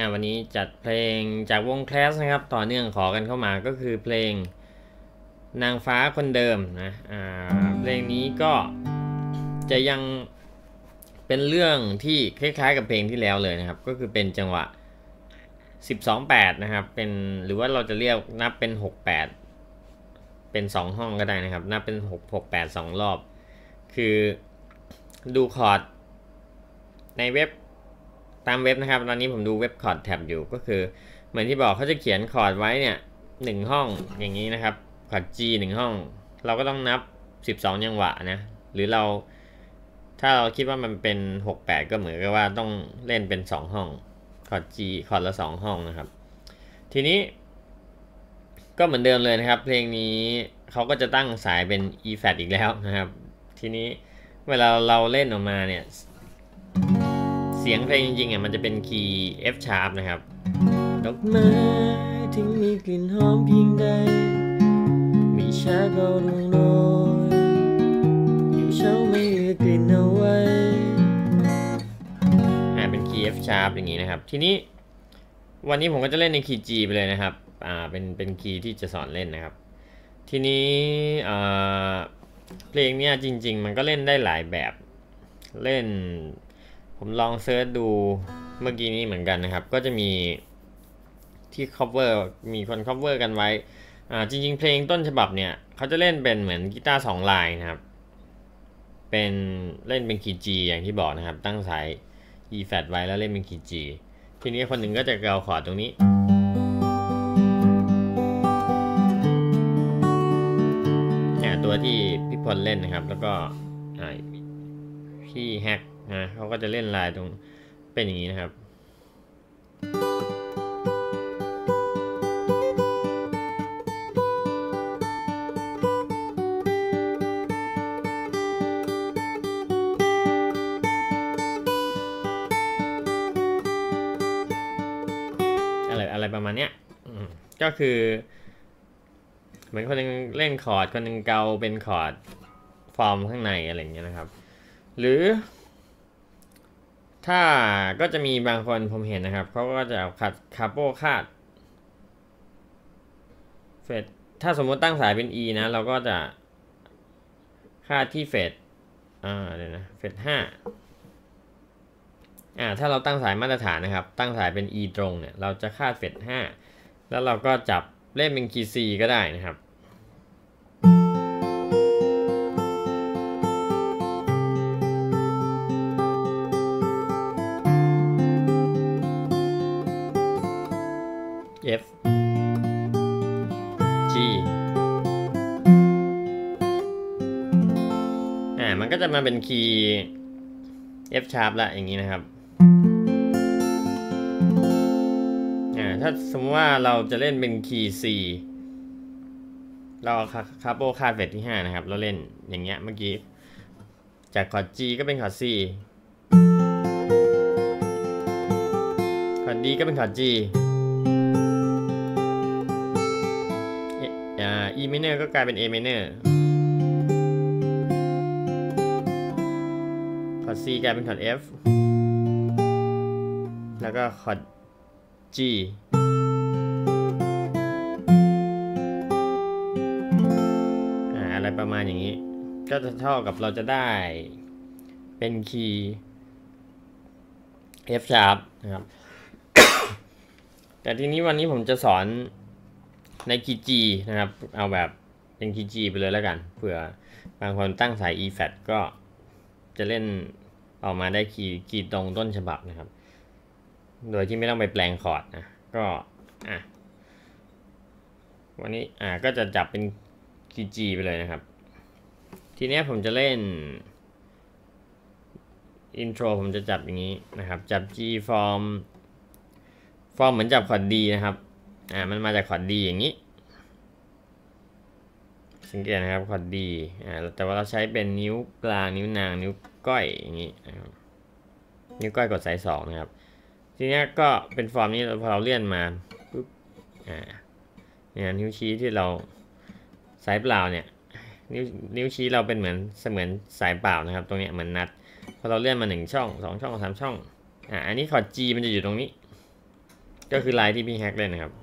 วันนี้จัดเพลงจากวงแคลสนะครับต่อเนื่องขอกันเข้ามาก็คือเพลงนางฟ้าคนเดิมนะเพลงนี้ก็จะยังเป็นเรื่องที่คล้ายๆกับเพลงที่แล้วเลยนะครับก็คือเป็นจังหวะ12/8นะครับเป็นหรือว่าเราจะเรียกนับเป็น6/8เป็น2ห้องก็ได้นะครับนับเป็น6/8 2รอบคือดูคอร์ดในเว็บตามเว็บนะครับตอนนี้ผมดูเว็บคอร์ดแท็บอยู่ก็คือเหมือนที่บอกเขาจะเขียนคอร์ดไว้เนี่ย1ห้องอย่างนี้นะครับคอร์ด G 1ห้องเราก็ต้องนับ12จังหวะนะหรือเราถ้าเราคิดว่ามันเป็น6/8ก็เหมือนกับว่าต้องเล่นเป็น2ห้องคอร์ด G คอร์ดละ2ห้องนะครับทีนี้ก็เหมือนเดิมเลยนะครับเพลงนี้เขาก็จะตั้งสายเป็น E flat อีกแล้วนะครับทีนี้เวลาเราเล่นออกมาเนี่ยเสียงเพลงจริงๆมันจะเป็นคีย์ F sharp นะครับดอกไม้ถึงมีกลิ่นหอมเพียงใดมีชาก็ร่วงโรยอยู่เช้าไม่เหลือกลิ่นเอาไว้เป็นคีย์ F sharp อย่างนี้นะครับทีนี้วันนี้ผมก็จะเล่นในคีย์ G ไปเลยนะครับเป็นคีย์ที่จะสอนเล่นนะครับทีนี้เพลงเนี้ยจริงๆมันก็เล่นได้หลายแบบเล่นผมลองเซิร์ชดูเมื่อกี้นี้เหมือนกันนะครับก็จะมีที่ cover มีคน cover กันไว้จริงๆเพลงต้นฉบับเนี่ยเขาจะเล่นเป็นเหมือนกีตาร์2ลายนะครับเป็นเล่นเป็นคีย์ G อย่างที่บอกนะครับตั้งสาย E flat ไว้แล้วเล่นเป็นคีย์ G ทีนี้คนหนึ่งก็จะเอาคอร์ดตรงนี้ตัวที่พี่พลเล่นนะครับแล้วก็พี่แฮกเขาก็จะเล่นลายตรงเป็นอย่างนี้นะครับอะไรประมาณเนี้ยก็คือเหมือนคนนึงเล่นคอร์ดคนนึงเกาเป็นคอร์ดฟอร์มข้างในอะไรอย่างเงี้ยนะครับหรือถ้าก็จะมีบางคนผมเห็นนะครับเขาก็จะเอาคาโปคาดเฟดถ้าสมมติตั้งสายเป็น E นะเราก็จะคาดที่เฟดเดี๋ยวนะเฟด5ถ้าเราตั้งสายมาตรฐานนะครับตั้งสายเป็น E ตรงเนี่ยเราจะคาดเฟด5แล้วเราก็จับเล่นเป็นคีย์ C ก็ได้นะครับF G มันก็จะมาเป็นคีย์ F sharp ละอย่างนี้นะครับถ้าสมมติว่าเราจะเล่นเป็นคีย์ C เราเอาคาโปคาดเฟดที่5นะครับเราเล่นอย่างเงี้ยเมื่อกี้จากคอร์ด G ก็เป็นคอร์ด C คอร์ด D ก็เป็นคอร์ด G E minor ก็กลายเป็น A minor คอร์ด C กลายเป็นคอร์ด F แล้วก็คอร์ด G อะไรประมาณอย่างนี้ก็จะเท่ากับเราจะได้เป็นคีย์ F sharp นะครับ แต่ทีนี้วันนี้ผมจะสอนในคีย์ G นะครับเอาแบบเป็นคีย์ G ไปเลยแล้วกันเผื่อบางคนตั้งสาย E flat ก็จะเล่นออกมาได้คีย์ตรงต้นฉบับนะครับโดยที่ไม่ต้องไปแปลงคอร์ดนะก็วันนี้ก็จะจับเป็นคีย์ G ไปเลยนะครับทีนี้ผมจะเล่นอินโทรผมจะจับอย่างนี้นะครับจับ G ฟอร์มเหมือนจับคอร์ด D นะครับมันมาจากคอร์ด D อย่างนี้สังเกตนะครับคอร์ด D แต่ว่าเราใช้เป็นนิ้วกลางนิ้วนางนิ้วก้อยอย่างนี้นะครับนิ้วก้อยกดสาย2นะครับทีนี้ก็เป็นฟอร์มนี้พอเราเลื่อนมาปุ๊บเนี่ยนิ้วชี้ที่เราสายเปล่าเนี่ยนิ้วชี้เราเป็นเหมือนสายเปล่านะครับตรงนี้เหมือนนัดพอเราเลื่อนมา1ช่อง2ช่อง3ช่องอันนี้คอร์ด G มันจะอยู่ตรงนี้ก็คือลายที่พี่แฮกเล่นนะครับ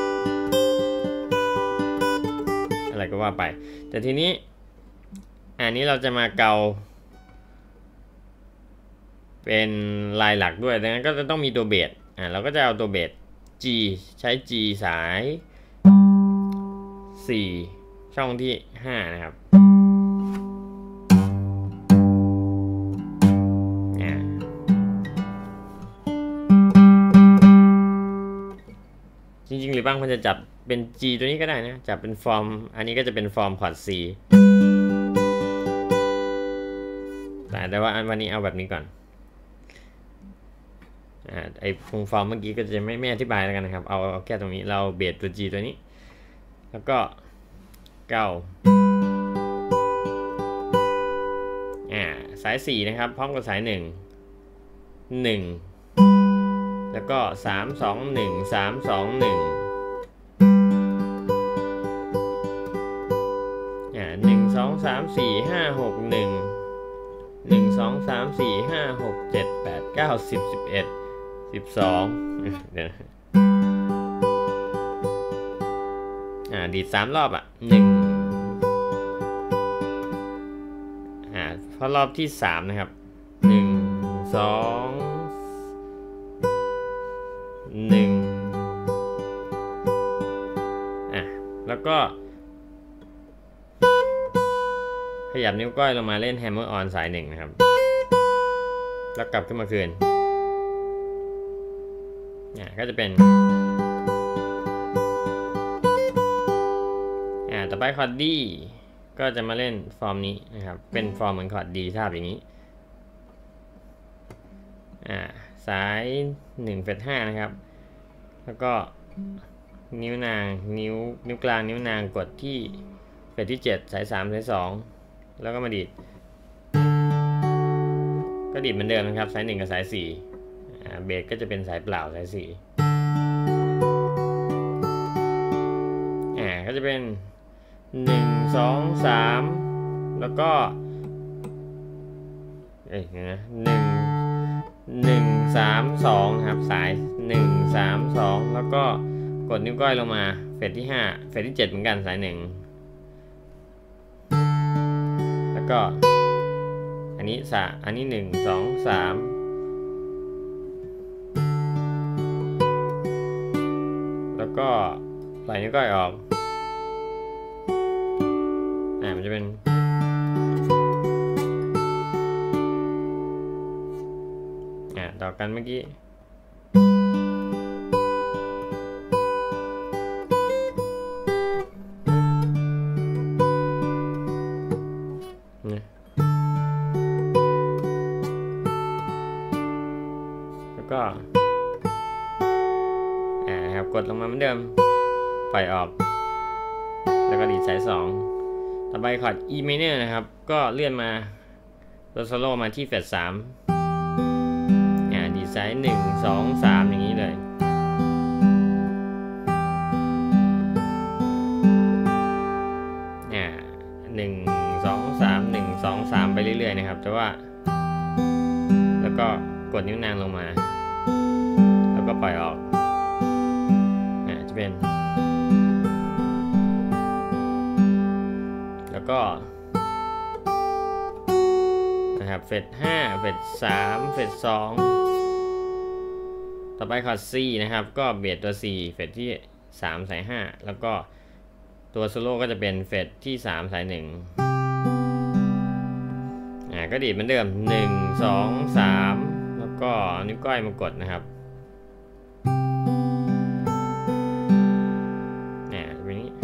อะไรก็ว่าไปแต่ทีนี้อันนี้เราจะมาเกาเป็นลายหลักด้วยดังนั้นก็จะต้องมีตัวเบสเราก็จะเอาตัวเบส G ใช้ G สาย4ช่องที่5นะครับจริงๆหรือบางคนจะจับเป็น G ตัวนี้ก็ได้นะจับเป็นฟอร์มอันนี้ก็จะเป็นฟอร์มคอร์ด C แต่ว่าวันนี้เอาแบบนี้ก่อนไอ้ฟอร์มเมื่อกี้ก็จะไม่อธิบายแล้วกันนะครับเอาแค่ตรงนี้เราเบสตัว G ตัวนี้แล้วก็เก้าสาย4นะครับพร้อมกับสาย1แล้วก็3 2 1 3 2 1 1 2 3 4 5 6 1 1 2 3 4 5 6 7 8 9 10 11 12 เดี๋ยวดีด3รอบพอรอบที่3นะครับ1 2 1แล้วก็ขยับนิ้วก้อยลงมาเล่น Hammer on สาย1นะครับแล้วกลับขึ้นมาคืนก็จะเป็นต่อไปคอร์ดดีก็จะมาเล่นฟอร์มนี้นะครับเป็นฟอร์มเหมือนคอร์ดดีทาบอย่างนี้สาย1เฟรต5นะครับแล้วก็นิ้วนางนิ้วกลางนิ้วนางกดที่เฟรตที่7สาย3สาย2แล้วก็มาดีดก็ดีดเหมือนเดิมนะครับสาย1กับสาย4เบสก็จะเป็นสายเปล่าสาย4ก็จะเป็น1 2 3แล้วก็1 3 2ครับสาย1 3 2แล้วก็กดนิ้วก้อยลงมาเฟรตที่5เฟรตที่7เหมือนกันสาย1แล้วก็อันนี้1 2 3แล้วก็ปล่อยนิ้วก้อยออกมันจะเป็นต่อกันเมื่อกี้แล้วก็ครับกดลงมาเหมือนเดิมปล่อยออกแล้วก็ดีดสาย2ต่อไปคอร์ด E minor นะครับก็เลื่อนมาตัวโซโล่มาที่เฟรต3ดีดสาย1 2 3อย่างนี้เลย1 2 3 1 2 3ไปเรื่อยๆนะครับแต่ว่าแล้วก็กดนิ้วนางลงมาแล้วก็ปล่อยออกจะเป็นแล้วก็นะครับเฟรต5เฟรต3เฟรต2ต่อไปคอร์ด C นะครับก็เบสตัว C เฟรตที่3สาย5แล้วก็ตัวโซโล่ก็จะเป็นเฟรตที่3สาย1ก็ดีดเหมือนเดิม1 2 3แล้วก็นิ้วก้อยมากดนะครับแบบนี้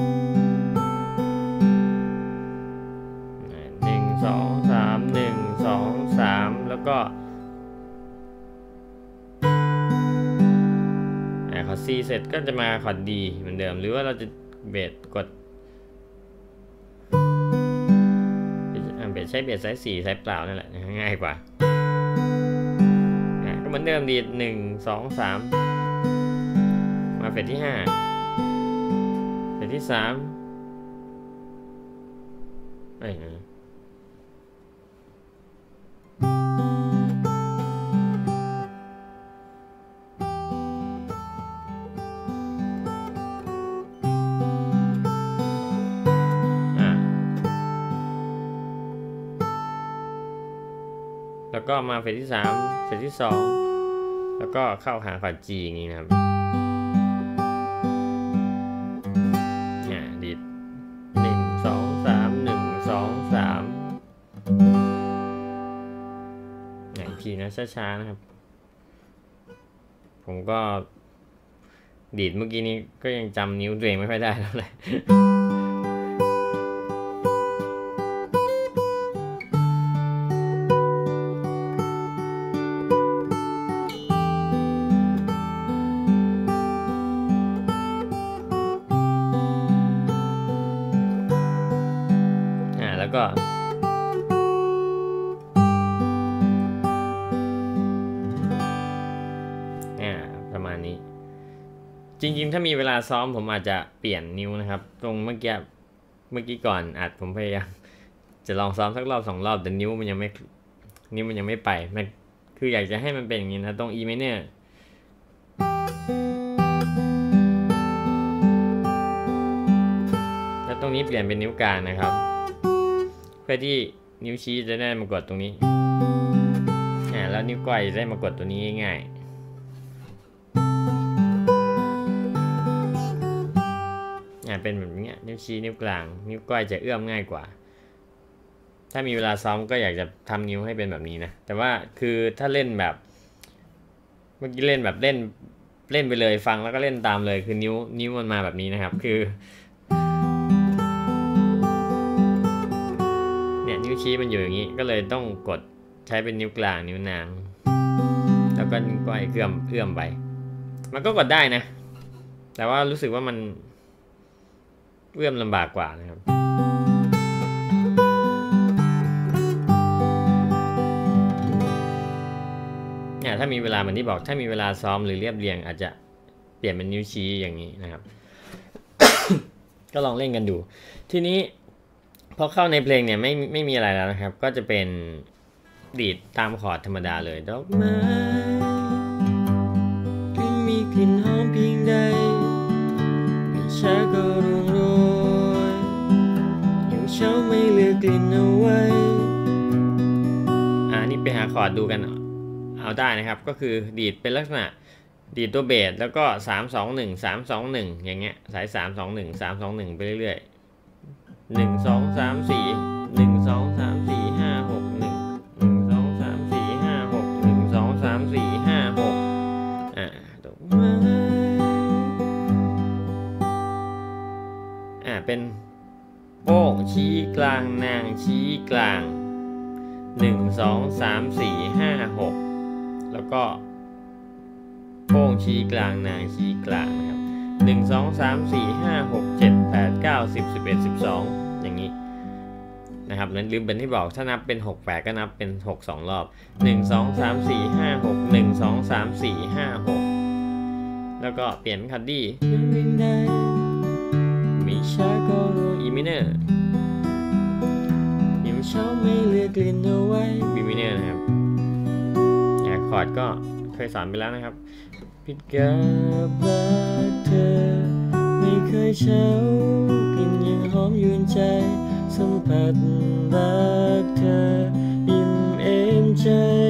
1 2 3 1 2 3แล้วก็คอร์ด C เสร็จก็จะมาคอร์ด D เหมือนเดิมหรือว่าเราจะเบสกดใช้เบสสาย4สายเปล่านั่นแหละง่ายกว่าก็เหมือนเดิมดีด1 2 3มาเฟรตที่5เฟรตที่3 แล้วก็มาเฟสที่3เฟสที่2แล้วก็เข้าหาคอร์ด G อย่างนี้นะครับดีด1 2 3 1 2 3อีกทีนะช้าๆนะครับผมก็ดีดเมื่อกี้นี้ก็ยังจำนิ้วตัวเองไม่ค่อยได้เท่าไหร่แล้วก็ประมาณนี้จริงๆถ้ามีเวลาซ้อมผมอาจจะเปลี่ยนนิ้วนะครับตรงเมื่อกี้ก่อนอัดผมพยายามจะลองซ้อมสักรอบ2 รอบแต่นิ้วมันยังไม่ไปมันคืออยากจะให้มันเป็นอย่างนี้นะตรง E minor แล้วตรงนี้เปลี่ยนเป็นนิ้วกลางนะครับเพื่อที่นิ้วชี้จะได้มากดตรงนี้แล้วนิ้วก้อยจะได้มากดตัวนี้ง่ายเป็นแบบนี้นิ้วชี้นิ้วกลางนิ้วก้อยจะเอื้อมง่ายกว่าถ้ามีเวลาซ้อมก็อยากจะทำนิ้วให้เป็นแบบนี้นะแต่ว่าคือถ้าเล่นแบบเมื่อกี้เล่นแบบเล่นไปเลยฟังแล้วก็เล่นตามเลยคือนิ้วมันมาแบบนี้นะครับคือเนี่ยนิ้วชี้มันอยู่อย่างนี้ก็เลยต้องกดใช้เป็นนิ้วกลางนิ้วนางแล้วก็นิ้วก้อยเอื้อมไปมันก็กดได้นะแต่ว่ารู้สึกว่ามันเอื้อมลำบากกว่านะครับถ้ามีเวลาเหมือนที่บอกถ้ามีเวลาซ้อมหรือเรียบเรียงอาจจะเปลี่ยนเป็นนิ้วชี้อย่างนี้นะครับ ก็ลองเล่นกันดูทีนี้พอเข้าในเพลงเนี่ยไม่มีอะไรแล้วนะครับก็จะเป็นดีดตามคอร์ดธรรมดาเลยดอกไม้กลิ่นมีกลิ่นหอมเพียงใดไม่ช้าก็ร่วงโรยยังเช้าไม่เหลือกลิ่นเอาไว้นี่ไปหาคอร์ดดูกันเอาได้นะครับก็คือดีดเป็นลักษณะดีดตัวเบสแล้วก็3 2 1 3 2 1อย่างเงี้ยสาย3 2 1 3 2 1ไปเรื่อยๆ1 2 3 4 1 2 3 4 5 6 1 1 2 3 4 5 6 1 2 3 4 5 6ดอกไม้เป็นโป้งชี้กลางนางชี้กลาง1 2 3 4 5 6แล้วก็โป้งชี้กลางนางชี้กลางนะครับ1 2 3 4 5 6 7 8 9 10 11 12อย่างนี้นะครับนั้นลืมเป็นที่บอกถ้านับเป็น6 8ก็นับเป็น6 2 รอบ1 2 3 4 5 6 1 2 3 4 5 6แล้วก็เปลี่ยนเป็นคัดดี้มีชาโกโรอีมิเนอร์ยังเช้าไม่เหลือกลิ่นเอาไว้บีมิเนอร์นะครับคอร์ดก็เคยสอนไปแล้วนะครับผิดกับรักเธอไม่เคยเช้ากลิ่นยังหอมยวนใจสัมผัสรักเธออิ่มเอมใจ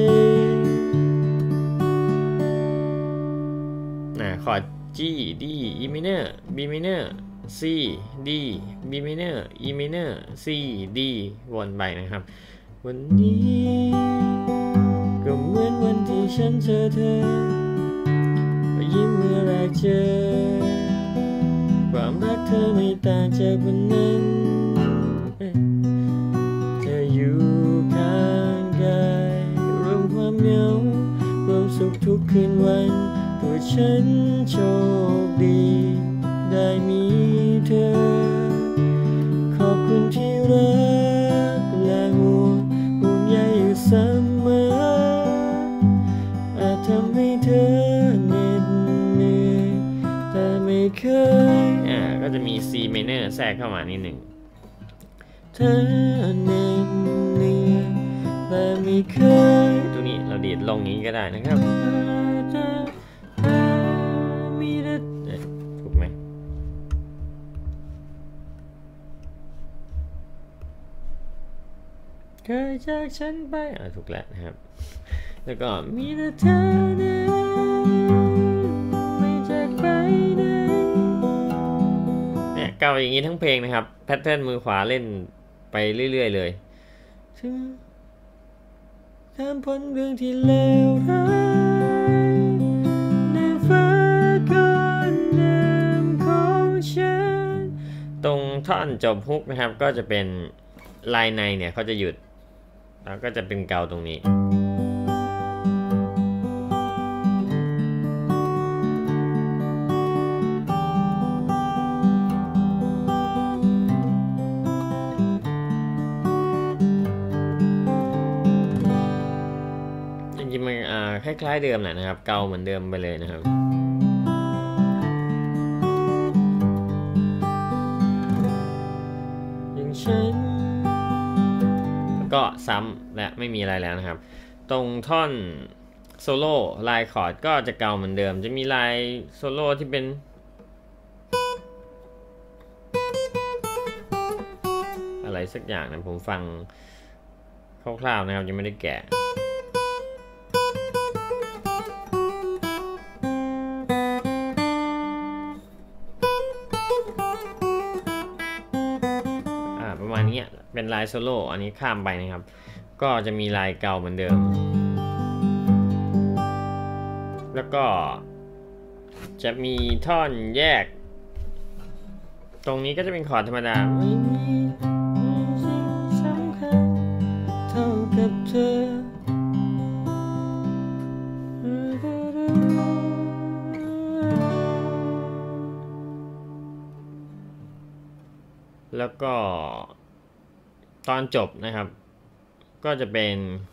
คอร์ด G D E minor B minor C D B minor E minor C D วนไปนะครับวันนี้ก็เหมือนวันที่ฉันเจอเธอยิ้มเมื่อแรกเจอความรักเธอไม่ต่างจากวันนั้นเธออยู่ข้างกายรวมความเหงารวมสุขทุกคืนวันตัวฉันโชคดีได้มีเธอขอบคุณที่รักและห่วงใยอยู่เสมออาจทำให้เธอเหน็ดเหนื่อยแต่ไม่เคยก็จะมี C minor แทรกเข้ามานิดหนึ่งเธอเหน็ดเหนื่อยแต่ไม่เคยตัวนี้เราดีดลงนี้ก็ได้นะครับถูกไหมเคยจากฉันไปถูกแล้วนะครับแล้วก็มีแต่เธอนั้นไม่จากไปไหนเนี่ยเก่าอย่างนี้ทั้งเพลงนะครับแพทเทิร์นมือขวาเล่นไปเรื่อยๆเลยทำพ้นเรื่องที่เลวร้ายในฟ้าก่อนเดิมของฉันตรงท่อนจบฮุกนะครับก็จะเป็นลายในเนี่ยเขาจะหยุดแล้วก็จะเป็นเกาตรงนี้จริงๆมันคล้ายๆเดิมแหละนะครับเกาเหมือนเดิมไปเลยนะครับอย่างฉันก็ซ้ำและไม่มีอะไรแล้วนะครับตรงท่อนโซโล่ลายคอร์ดก็จะเกาเหมือนเดิมจะมีลายโซโล่ที่เป็นอะไรสักอย่างนะผมฟังคร่าวๆนะครับยังไม่ได้แกะประมาณนี้เป็นลายโซโล่อันนี้ข้ามไปนะครับก็จะมีลายเก่าเหมือนเดิมแล้วก็จะมีท่อนแยกตรงนี้ก็จะเป็นคอร์ดธรรมดาไม่มีสิ่งสำคัญเท่ากับเธอแล้วก็ตอนจบนะครับก็จะเป็น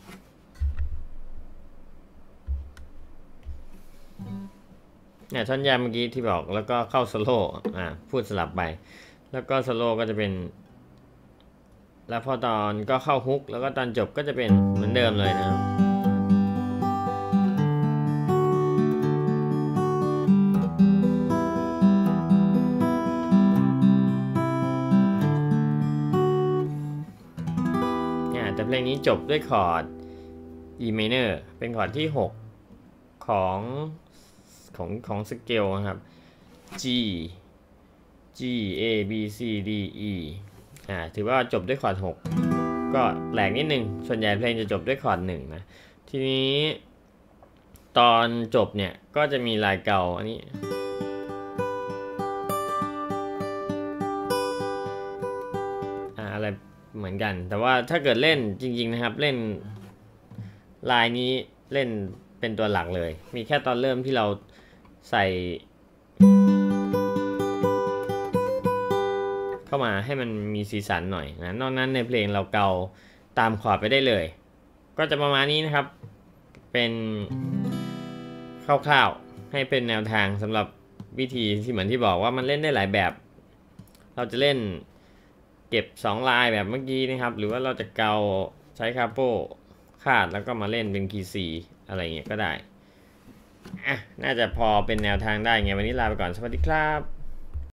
เนี่ยท่อนยาวเมื่อกี้ที่บอกแล้วก็เข้าโซโล่พูดสลับไปแล้วก็โซโล่ก็จะเป็นแล้วพอตอนก็เข้าฮุกแล้วก็ตอนจบก็จะเป็นเหมือนเดิมเลยนะครับแต่เพลงนี้จบด้วยคอร์ด E minor เป็นคอร์ดที่6ของสเกลนะครับ G A B C D E ถือว่าจบด้วยคอร์ด6ก็แปลกนิดนึงส่วนใหญ่เพลงจะจบด้วยคอร์ด1นะทีนี้ตอนจบเนี่ยก็จะมีลายเก่าอันนี้อะไรเหมือนกันแต่ว่าถ้าเกิดเล่นจริงๆนะครับเล่นลายนี้เล่นเป็นตัวหลักเลยมีแค่ตอนเริ่มที่เราใส่เข้ามาให้มันมีสีสันหน่อยนะนอกนั้นในเพลงเราเกาตามคอร์ดไปได้เลยก็จะประมาณนี้นะครับเป็นคร่าวๆให้เป็นแนวทางสำหรับวิธีที่เหมือนที่บอกว่ามันเล่นได้หลายแบบเราจะเล่นเก็บ2ลายแบบเมื่อกี้นะครับหรือว่าเราจะเกาใช้คาโป้คาดแล้วก็มาเล่นเป็นคีย์ซีอะไรเงี้ยก็ได้น่าจะพอเป็นแนวทางได้ไงวันนี้ลาไปก่อนสวัสดีครับ